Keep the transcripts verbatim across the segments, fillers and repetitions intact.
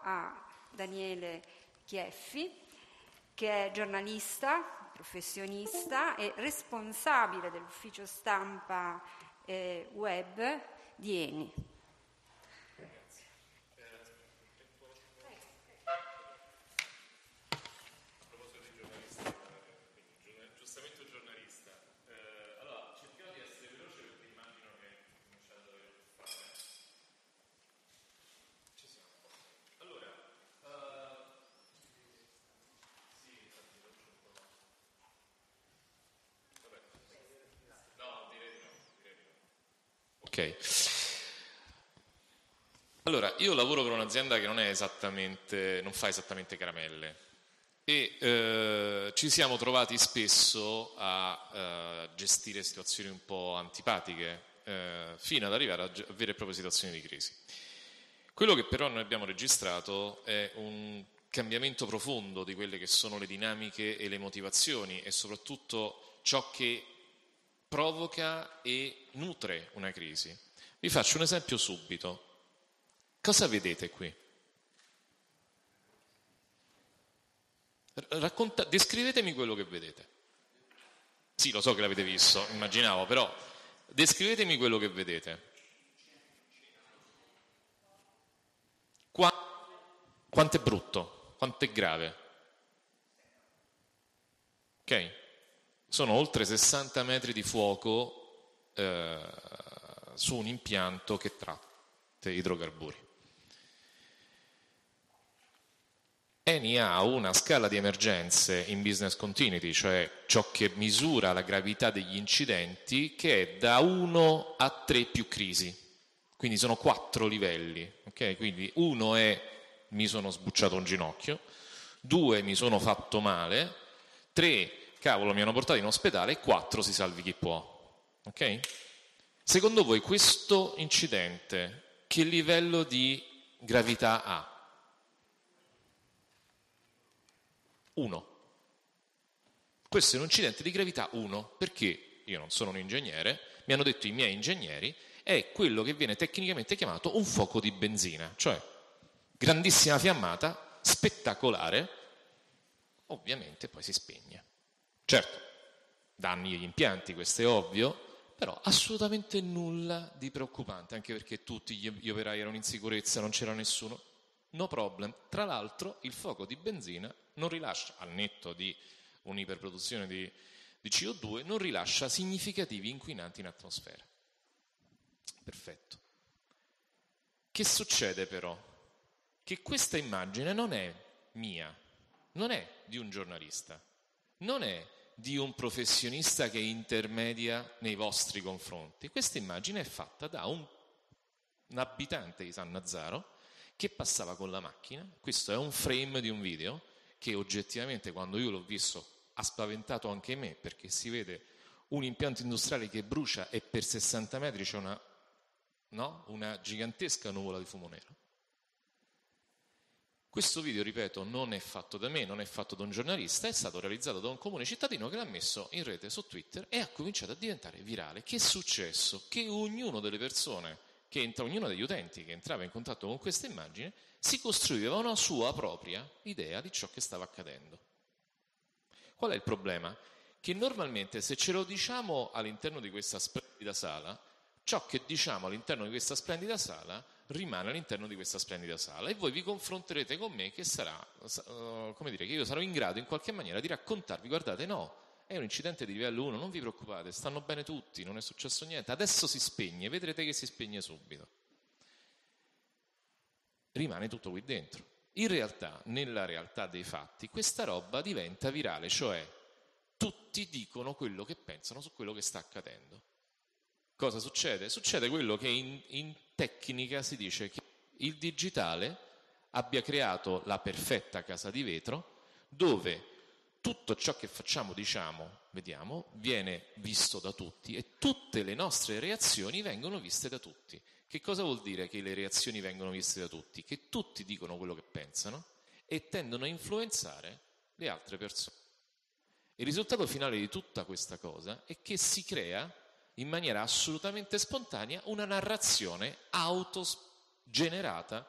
a Daniele Chieffi, che è giornalista, professionista e responsabile dell'ufficio stampa eh, web di Eni. Ok. Allora, io lavoro per un'azienda che non è esattamente, non fa esattamente caramelle e eh, ci siamo trovati spesso a eh, gestire situazioni un po' antipatiche eh, fino ad arrivare a, a vere e proprie situazioni di crisi. Quello che però noi abbiamo registrato è un cambiamento profondo di quelle che sono le dinamiche e le motivazioni e soprattutto ciò che provoca e nutre una crisi. Vi faccio un esempio subito. Cosa vedete qui? Racconta, descrivetemi quello che vedete. Sì, lo so che l'avete visto, immaginavo, però descrivetemi quello che vedete. Qua, quanto è brutto, quanto è grave. Ok? Sono oltre sessanta metri di fuoco eh, su un impianto che tratta idrocarburi. Eni ha una scala di emergenze in business continuity, cioè ciò che misura la gravità degli incidenti, che è da uno a tre più crisi. Quindi sono quattro livelli. Okay? Quindi uno è mi sono sbucciato un ginocchio, due mi sono fatto male, tre cavolo, mi hanno portato in ospedale, e quattro si salvi chi può. Ok? Secondo voi questo incidente che livello di gravità ha? uno. Questo è un incidente di gravità uno, perché io non sono un ingegnere, mi hanno detto i miei ingegneri, è quello che viene tecnicamente chiamato un fuoco di benzina, cioè grandissima fiammata, spettacolare, ovviamente poi si spegne. Certo, danni agli impianti, questo è ovvio, però assolutamente nulla di preoccupante, anche perché tutti gli, gli operai erano in sicurezza, non c'era nessuno, no problem. Tra l'altro il fuoco di benzina non rilascia, al netto di un'iperproduzione di, di C O due, non rilascia significativi inquinanti in atmosfera. Perfetto. Che succede però? Che questa immagine non è mia, non è di un giornalista, non è di un professionista che intermedia nei vostri confronti. Questa immagine è fatta da un, un abitante di Sannazzaro che passava con la macchina. Questo è un frame di un video che oggettivamente, quando io l'ho visto, ha spaventato anche me, perché si vede un impianto industriale che brucia e per sessanta metri c'è una, no? una gigantesca nuvola di fumo nero. Questo video, ripeto, non è fatto da me, non è fatto da un giornalista, è stato realizzato da un comune cittadino che l'ha messo in rete su Twitter e ha cominciato a diventare virale. Che è successo? Che ognuno delle persone, che entra, ognuno degli utenti che entrava in contatto con questa immagine, si costruiva una sua propria idea di ciò che stava accadendo. Qual è il problema? Che normalmente se ce lo diciamo all'interno di questa splendida sala, ciò che diciamo all'interno di questa splendida sala rimane all'interno di questa splendida sala e voi vi confronterete con me che sarà, uh, come dire, che io sarò in grado in qualche maniera di raccontarvi, guardate, no, è un incidente di livello uno, non vi preoccupate, stanno bene tutti, non è successo niente, adesso si spegne, vedrete che si spegne subito. Rimane tutto qui dentro. In realtà, nella realtà dei fatti, questa roba diventa virale, cioè tutti dicono quello che pensano su quello che sta accadendo. Cosa succede? Succede quello che in, in tecnica si dice che il digitale abbia creato la perfetta casa di vetro dove tutto ciò che facciamo, diciamo, vediamo, viene visto da tutti e tutte le nostre reazioni vengono viste da tutti. Che cosa vuol dire che le reazioni vengono viste da tutti? Che tutti dicono quello che pensano e tendono a influenzare le altre persone. Il risultato finale di tutta questa cosa è che si crea in maniera assolutamente spontanea una narrazione autogenerata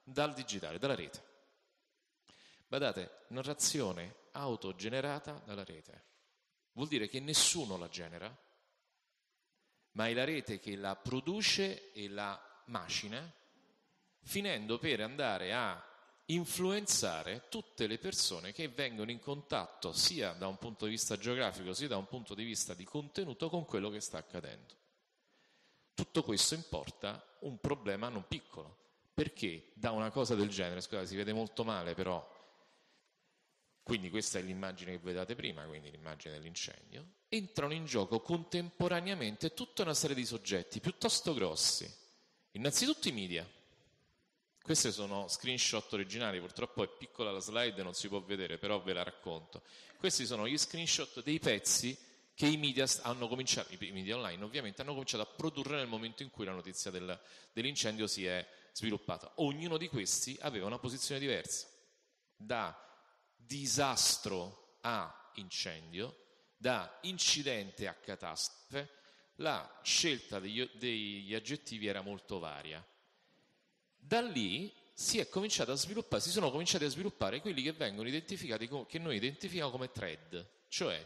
dal digitale, dalla rete. Badate, narrazione autogenerata dalla rete. Vuol dire che nessuno la genera, ma è la rete che la produce e la macina, finendo per andare a influenzare tutte le persone che vengono in contatto sia da un punto di vista geografico sia da un punto di vista di contenuto con quello che sta accadendo. Tutto questo importa un problema non piccolo, perché da una cosa del genere, scusate, si vede molto male però, quindi questa è l'immagine che vedete prima, quindi l'immagine dell'incendio, entrano in gioco contemporaneamente tutta una serie di soggetti piuttosto grossi. Innanzitutto i media. Queste sono screenshot originali, purtroppo è piccola la slide, non si può vedere, però ve la racconto. Questi sono gli screenshot dei pezzi che i media hanno cominciato, i media online ovviamente, hanno cominciato a produrre nel momento in cui la notizia del, dell'incendio si è sviluppata. Ognuno di questi aveva una posizione diversa, da disastro a incendio, da incidente a catastrofe, la scelta degli, degli aggettivi era molto varia. Da lì si è cominciato a sviluppare, si sono cominciati a sviluppare quelli che vengono identificati, che noi identifichiamo come thread, cioè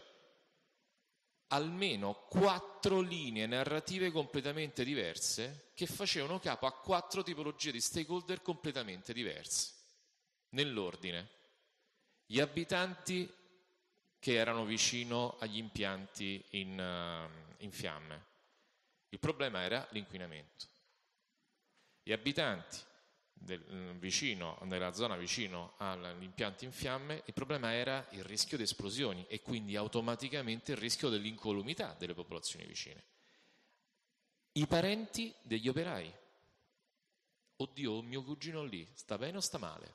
almeno quattro linee narrative completamente diverse che facevano capo a quattro tipologie di stakeholder completamente diverse. Nell'ordine: gli abitanti che erano vicino agli impianti in, uh, in fiamme. Il problema era l'inquinamento. Gli abitanti del, vicino, nella zona vicino agli impianti in fiamme, il problema era il rischio di esplosioni e quindi automaticamente il rischio dell'incolumità delle popolazioni vicine. I parenti degli operai. Oddio, mio cugino lì, sta bene o sta male?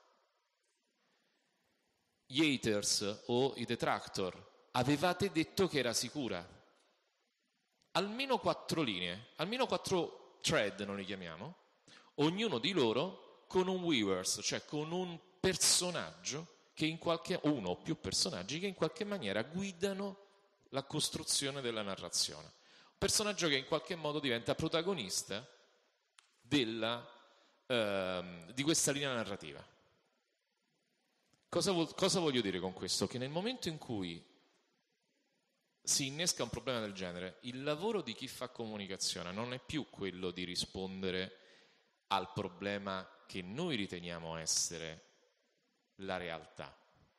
Gli haters o i detractor, avevate detto che era sicura. Almeno quattro linee, almeno quattro thread, non li chiamiamo, ognuno di loro con un weavers, cioè con un personaggio che in qualche, uno o più personaggi che in qualche maniera guidano la costruzione della narrazione. Un personaggio che in qualche modo diventa protagonista della, ehm, di questa linea narrativa. Cosa, vo- cosa voglio dire con questo? Che nel momento in cui si innesca un problema del genere, il lavoro di chi fa comunicazione non è più quello di rispondere al problema che noi riteniamo essere la realtà.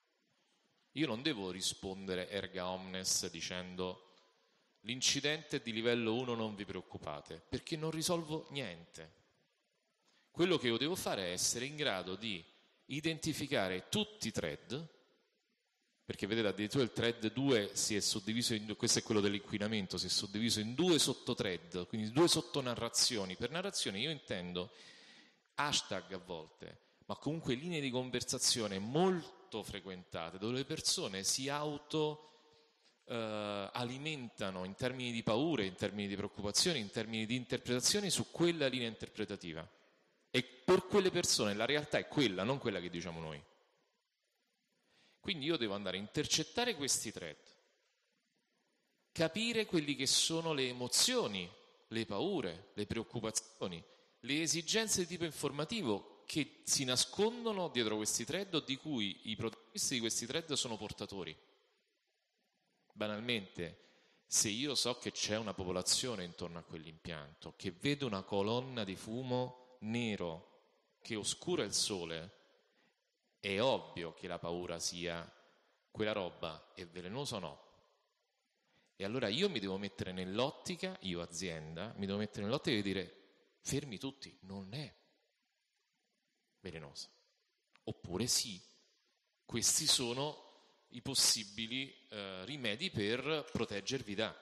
Io non devo rispondere erga omnes dicendo l'incidente è di livello uno, non vi preoccupate, perché non risolvo niente. Quello che io devo fare è essere in grado di identificare tutti i thread, perché vedete addirittura il thread due si è suddiviso in due, questo è quello dell'inquinamento, si è suddiviso in due sottothread, quindi due sottonarrazioni. Per narrazione io intendo hashtag a volte, ma comunque linee di conversazione molto frequentate, dove le persone si auto eh, alimentano in termini di paure, in termini di preoccupazioni, in termini di interpretazioni su quella linea interpretativa. E per quelle persone la realtà è quella, non quella che diciamo noi. Quindi io devo andare a intercettare questi thread, capire quelli che sono le emozioni, le paure, le preoccupazioni, le esigenze di tipo informativo che si nascondono dietro questi thread o di cui i protagonisti di questi thread sono portatori. Banalmente, se io so che c'è una popolazione intorno a quell'impianto, che vede una colonna di fumo nero che oscura il sole, è ovvio che la paura sia quella roba è velenosa o no. E allora io mi devo mettere nell'ottica, io azienda, mi devo mettere nell'ottica di dire fermi tutti, non è velenosa. Oppure sì, questi sono i possibili eh, rimedi per proteggervi da.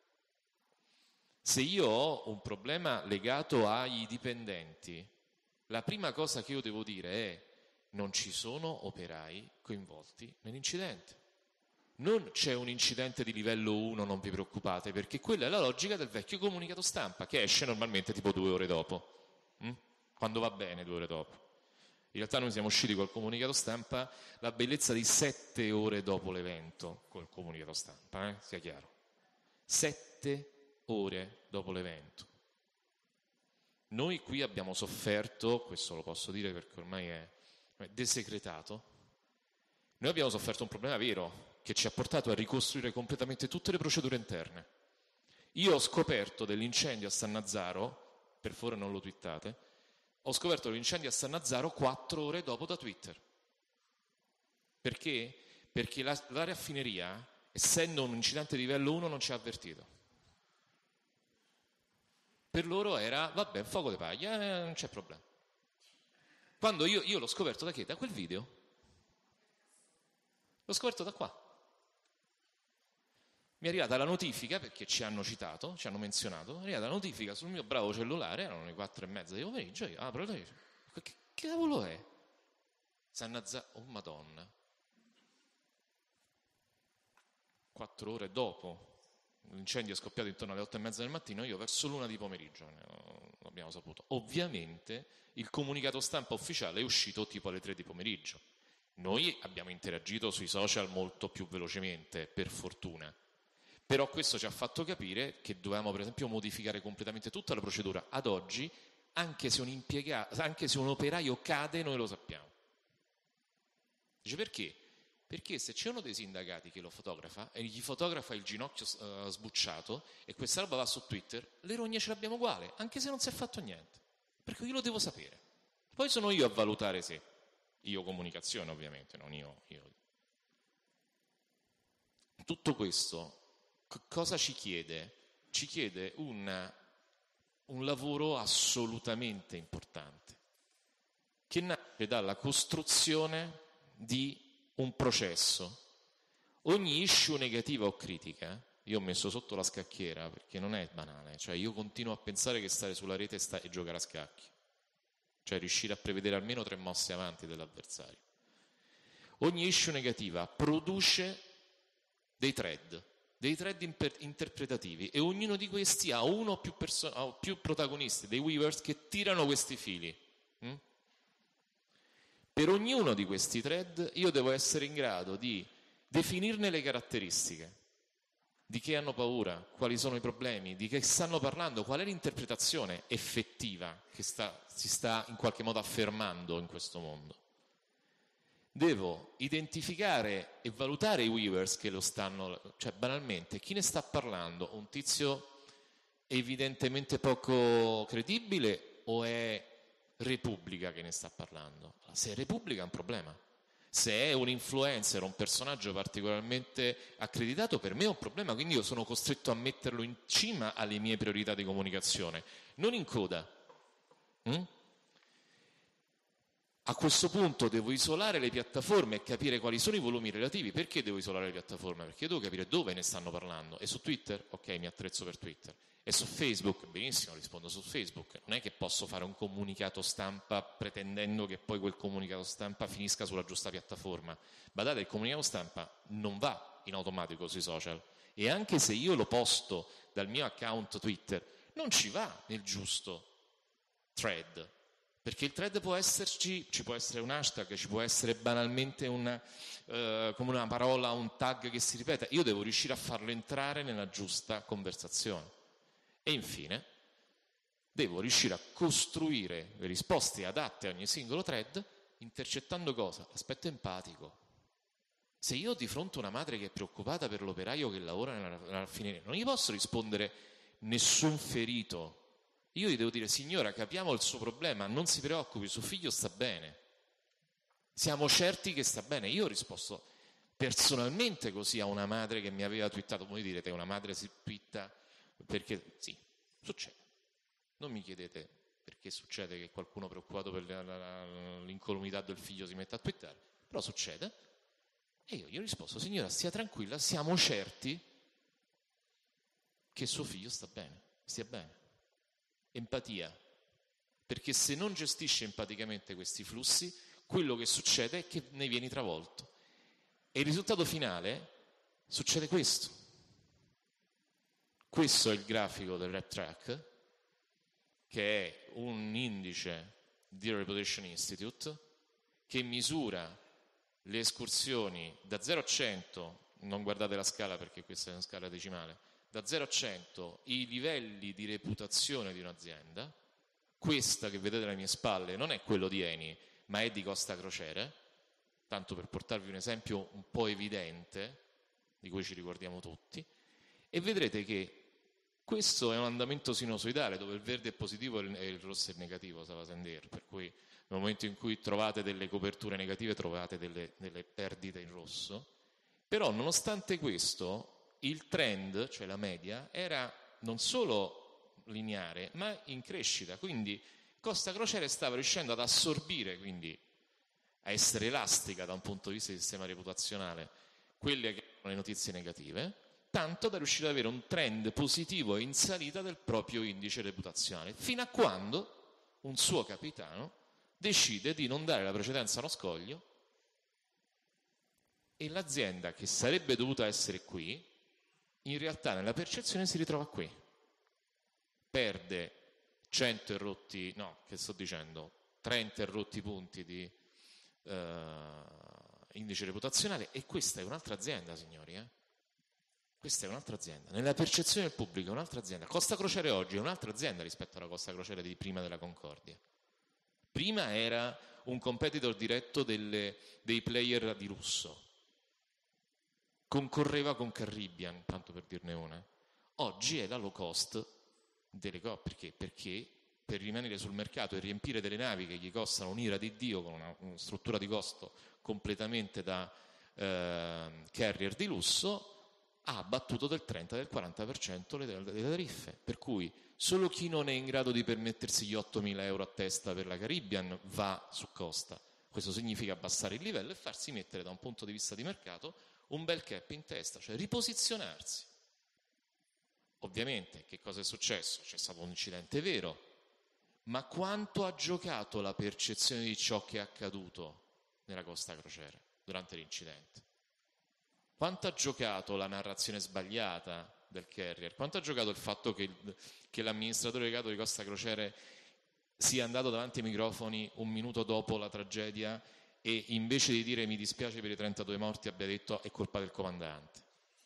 Se io ho un problema legato ai dipendenti, la prima cosa che io devo dire è non ci sono operai coinvolti nell'incidente. Non c'è un incidente di livello uno, non vi preoccupate, perché quella è la logica del vecchio comunicato stampa, che esce normalmente tipo due ore dopo, hm? Quando va bene due ore dopo. In realtà noi siamo usciti col comunicato stampa la bellezza di sette ore dopo l'evento, col comunicato stampa, eh? Sia chiaro. Sette ore dopo l'evento. Noi qui abbiamo sofferto, questo lo posso dire perché ormai è, è desecretato, noi abbiamo sofferto un problema vero che ci ha portato a ricostruire completamente tutte le procedure interne. Io ho scoperto dell'incendio a Sannazzaro, per favore non lo twittate, ho scoperto dell'incendio a Sannazzaro quattro ore dopo da Twitter. Perché? Perché la, la raffineria, essendo un incidente di livello uno, non ci ha avvertito. Per loro era, vabbè, un fuoco di paglia, eh, non c'è problema. Quando io, io l'ho scoperto da che? Da quel video. L'ho scoperto da qua. Mi è arrivata la notifica, perché ci hanno citato, ci hanno menzionato, è arrivata la notifica sul mio bravo cellulare, erano le quattro e mezza di pomeriggio, io apro e dico, che cavolo è? Sannazzaro, oh madonna. Quattro ore dopo, l'incendio è scoppiato intorno alle otto e mezza del mattino, io verso l'una di pomeriggio lo abbiamo saputo. Ovviamente il comunicato stampa ufficiale è uscito tipo alle tre di pomeriggio. Noi abbiamo interagito sui social molto più velocemente, per fortuna. Però questo ci ha fatto capire che dovevamo per esempio modificare completamente tutta la procedura. Ad oggi, anche se un impiegato, anche se un operaio cade, noi lo sappiamo. Dice perché? Perché se c'è uno dei sindacati che lo fotografa e gli fotografa il ginocchio uh, sbucciato e questa roba va su Twitter, le rogne ce l'abbiamo uguale, anche se non si è fatto niente. Perché io lo devo sapere. Poi sono io a valutare se. Io comunicazione ovviamente, non io. io. Tutto questo cosa ci chiede? Ci chiede una, un lavoro assolutamente importante, che nasce dalla costruzione di un processo. Ogni issue negativa o critica, io ho messo sotto la scacchiera perché non è banale, cioè io continuo a pensare che stare sulla rete e, sta, e giocare a scacchi, cioè riuscire a prevedere almeno tre mosse avanti dell'avversario. Ogni issue negativa produce dei thread, dei thread imper- interpretativi e ognuno di questi ha uno o più, perso- o più protagonisti, dei weavers che tirano questi fili. Mm? Per ognuno di questi thread io devo essere in grado di definirne le caratteristiche, di che hanno paura, quali sono i problemi, di che stanno parlando, qual è l'interpretazione effettiva che sta, si sta in qualche modo affermando in questo mondo. Devo identificare e valutare i weavers che lo stanno, cioè banalmente, chi ne sta parlando? Un tizio evidentemente poco credibile o è Repubblica che ne sta parlando? Se è Repubblica è un problema. Se è un influencer, un personaggio particolarmente accreditato, per me è un problema, quindi io sono costretto a metterlo in cima alle mie priorità di comunicazione, non in coda. Mm? A questo punto devo isolare le piattaforme e capire quali sono i volumi relativi. Perché devo isolare le piattaforme? Perché devo capire dove ne stanno parlando. E su Twitter? Ok, mi attrezzo per Twitter. E su Facebook? Benissimo, rispondo su Facebook. Non è che posso fare un comunicato stampa pretendendo che poi quel comunicato stampa finisca sulla giusta piattaforma. Badate, il comunicato stampa non va in automatico sui social. E anche se io lo posto dal mio account Twitter, non ci va nel giusto thread. Perché il thread può esserci, ci può essere un hashtag, ci può essere banalmente una, eh, come una parola, un tag che si ripete. Io devo riuscire a farlo entrare nella giusta conversazione. E infine, devo riuscire a costruire le risposte adatte a ogni singolo thread, intercettando cosa? L'aspetto empatico. Se io ho di fronte una madre che è preoccupata per l'operaio che lavora nella, nella raffineria, non gli posso rispondere nessun ferito. Io gli devo dire, signora, capiamo il suo problema, non si preoccupi, suo figlio sta bene. Siamo certi che sta bene. Io ho risposto personalmente così a una madre che mi aveva twittato. Voi direte, una madre si twitta perché... Sì, succede. Non mi chiedete perché succede che qualcuno preoccupato per la, la, l'incolumità del figlio si metta a twittare, però succede. E io gli ho risposto, signora, stia tranquilla, siamo certi che suo figlio sta bene, stia bene. Empatia, perché se non gestisci empaticamente questi flussi, quello che succede è che ne vieni travolto. E il risultato finale succede questo. Questo è il grafico del Rep Track, che è un indice di Reputation Institute, che misura le escursioni da zero a cento, non guardate la scala perché questa è una scala decimale, da zero a cento i livelli di reputazione di un'azienda, questa che vedete alle mie spalle non è quello di Eni, ma è di Costa Crociere, tanto per portarvi un esempio un po' evidente, di cui ci ricordiamo tutti, e vedrete che questo è un andamento sinusoidale, dove il verde è positivo e il rosso è negativo, ça va sans dire, per cui nel momento in cui trovate delle coperture negative trovate delle, delle perdite in rosso, però nonostante questo il trend, cioè la media, era non solo lineare, ma in crescita, quindi Costa Crociere stava riuscendo ad assorbire, quindi a essere elastica da un punto di vista del sistema reputazionale, quelle che erano le notizie negative, tanto da riuscire ad avere un trend positivo e in salita del proprio indice reputazionale, fino a quando un suo capitano decide di non dare la precedenza a uno scoglio e l'azienda che sarebbe dovuta essere qui, in realtà nella percezione si ritrova qui. Perde cento e rotti, no, che sto dicendo, trenta e rotti punti di eh, indice reputazionale, e questa è un'altra azienda, signori, eh? Questa è un'altra azienda. Nella percezione del pubblico è un'altra azienda. Costa Crociere oggi è un'altra azienda rispetto alla Costa Crociere di prima della Concordia. Prima era un competitor diretto delle, dei player di lusso. Concorreva con Caribbean, tanto per dirne una. Oggi è la low cost delle coppie. Perché? Perché per rimanere sul mercato e riempire delle navi che gli costano un'ira di Dio, con una, una struttura di costo completamente da eh, carrier di lusso, ha abbattuto del trenta, del quaranta per cento le, le tariffe. Per cui solo chi non è in grado di permettersi gli ottomila euro a testa per la Caribbean va su Costa. Questo significa abbassare il livello e farsi mettere da un punto di vista di mercato un bel cap in testa, cioè riposizionarsi. Ovviamente che cosa è successo? C'è stato un incidente vero, ma quanto ha giocato la percezione di ciò che è accaduto nella Costa Crociere durante l'incidente? Quanto ha giocato la narrazione sbagliata del carrier? Quanto ha giocato il fatto che, il, che l'amministratore delegato di Costa Crociere sia andato davanti ai microfoni un minuto dopo la tragedia e invece di dire mi dispiace per i trentadue morti abbia detto è colpa del comandante?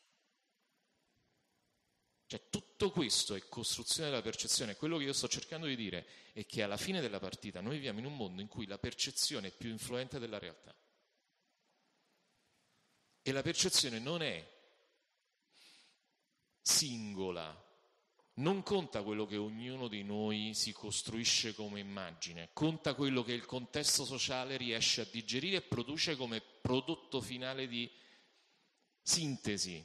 Cioè tutto questo è costruzione della percezione. Quello che io sto cercando di dire è che alla fine della partita noi viviamo in un mondo in cui la percezione è più influente della realtà. E la percezione non è singola, non conta quello che ognuno di noi si costruisce come immagine, conta quello che il contesto sociale riesce a digerire e produce come prodotto finale di sintesi.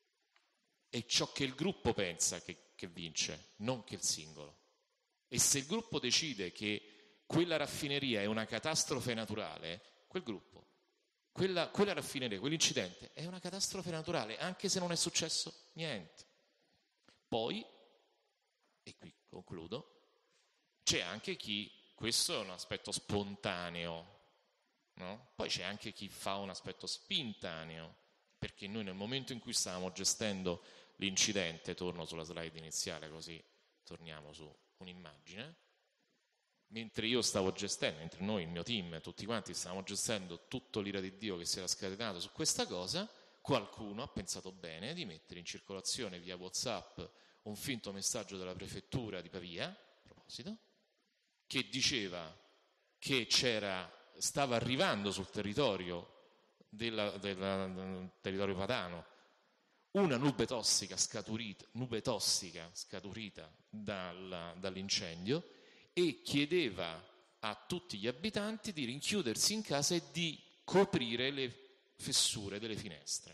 È ciò che il gruppo pensa che, che vince, non che il singolo. E se il gruppo decide che quella raffineria è una catastrofe naturale, quel gruppo, Quella, quella raffineria, quell'incidente è una catastrofe naturale, anche se non è successo niente. Poi, e qui concludo, c'è anche chi, questo è un aspetto spontaneo, no? Poi c'è anche chi fa un aspetto spintaneo, perché noi nel momento in cui stavamo gestendo l'incidente, torno sulla slide iniziale così torniamo su un'immagine, mentre io stavo gestendo, mentre noi, il mio team, tutti quanti stavamo gestendo tutto l'ira di Dio che si era scatenato su questa cosa, qualcuno ha pensato bene di mettere in circolazione via WhatsApp un finto messaggio della prefettura di Pavia, a proposito, che diceva che c'era, stava arrivando sul territorio della, della, del territorio padano una nube tossica scaturita, nube tossica scaturita dal, dall'incendio, e chiedeva a tutti gli abitanti di rinchiudersi in casa e di coprire le fessure delle finestre.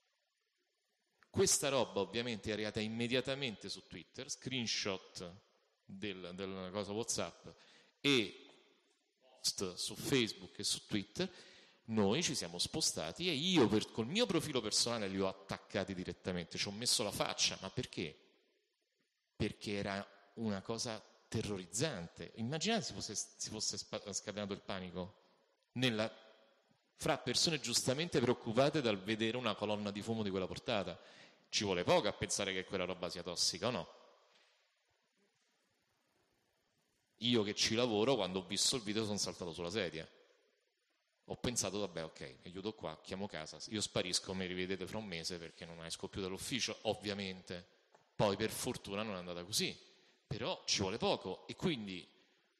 Questa roba ovviamente è arrivata immediatamente su Twitter, screenshot del, della cosa WhatsApp e post su Facebook e su Twitter. Noi ci siamo spostati e io per, col mio profilo personale li ho attaccati direttamente, ci ho messo la faccia. Ma perché? Perché era una cosa terrorizzante. Immaginate se fosse, si fosse scatenato il panico nella, fra persone giustamente preoccupate dal vedere una colonna di fumo di quella portata. Ci vuole poco a pensare che quella roba sia tossica, o no? Io che ci lavoro, quando ho visto il video sono saltato sulla sedia. Ho pensato, vabbè, ok, mi chiudo qua, chiamo casa, io sparisco, mi rivedete fra un mese perché non esco più dall'ufficio, ovviamente. Poi per fortuna non è andata così. Però ci vuole poco e quindi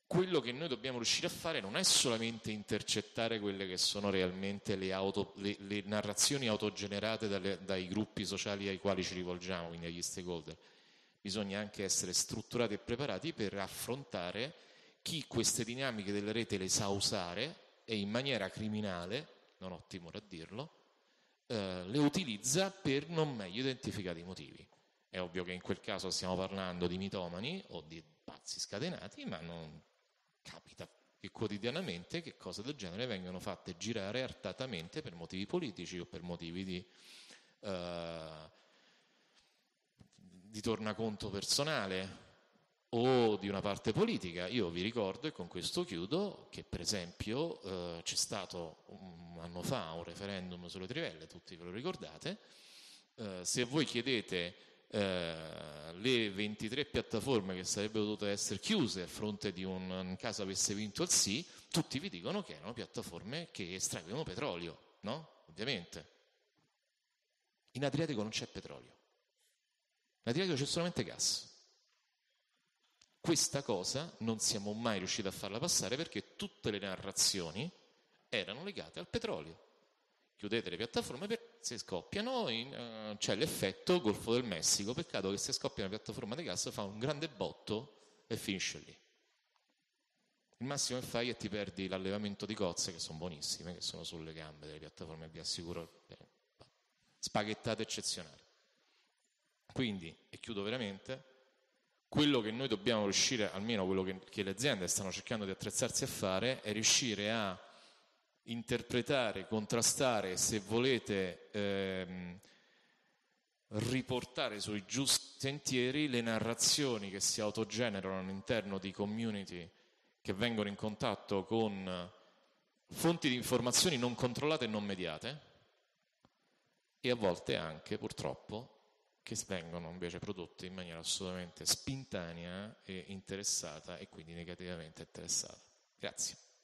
quello che noi dobbiamo riuscire a fare non è solamente intercettare quelle che sono realmente le, auto, le, le narrazioni autogenerate dalle, dai gruppi sociali ai quali ci rivolgiamo, quindi agli stakeholder. Bisogna anche essere strutturati e preparati per affrontare chi queste dinamiche della rete le sa usare e in maniera criminale, non ho timore a dirlo, eh, le utilizza per non meglio identificati motivi. È ovvio che in quel caso stiamo parlando di mitomani o di pazzi scatenati, ma non capita che quotidianamente che cose del genere vengono fatte girare artatamente per motivi politici o per motivi di, uh, di tornaconto personale o di una parte politica. Io vi ricordo, e con questo chiudo, che per esempio uh, c'è stato un anno fa un referendum sulle trivelle, tutti ve lo ricordate. Uh, se voi chiedete Uh, le ventitré piattaforme che sarebbero dovute essere chiuse a fronte di un, un caso avesse vinto il sì, tutti vi dicono che erano piattaforme che estraevano petrolio, no? Ovviamente. In Adriatico non c'è petrolio, in Adriatico c'è solamente gas. Questa cosa non siamo mai riusciti a farla passare perché tutte le narrazioni erano legate al petrolio. Chiudete le piattaforme per se scoppiano, in, uh, c'è l'effetto Golfo del Messico. Peccato che se scoppia una piattaforma di gas fa un grande botto e finisce lì. Il massimo che fai è ti perdi l'allevamento di cozze, che sono buonissime, che sono sulle gambe delle piattaforme, vi assicuro, eh, spaghettate eccezionali. Quindi, e chiudo veramente, quello che noi dobbiamo riuscire, almeno quello che, che le aziende stanno cercando di attrezzarsi a fare, è riuscire a interpretare, contrastare, se volete ehm, riportare sui giusti sentieri le narrazioni che si autogenerano all'interno di community che vengono in contatto con fonti di informazioni non controllate e non mediate e a volte anche, purtroppo, che vengono invece prodotte in maniera assolutamente spintanea e interessata e quindi negativamente interessata. Grazie.